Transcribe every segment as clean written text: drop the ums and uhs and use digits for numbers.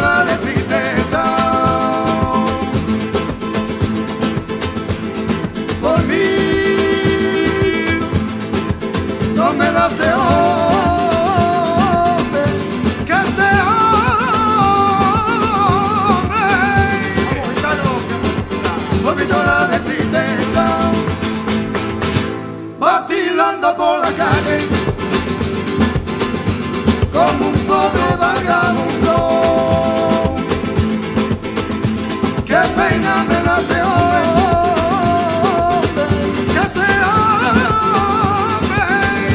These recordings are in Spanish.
llora de tristeza. Por mí no me da ese hombre, que ese hombre por mí llora de tristeza. Vacilando por la calle como un pobre vagabundo. Qué pena me da ese hombre, que ese hombre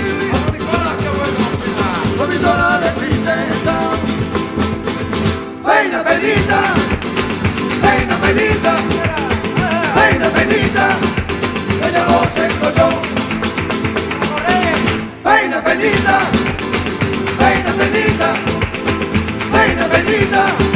por mi llora de tristeza. Peina, penita, peina, penita, peina, penita, ella lo seco yo. Peina, penita, peina, penita, peina, penita.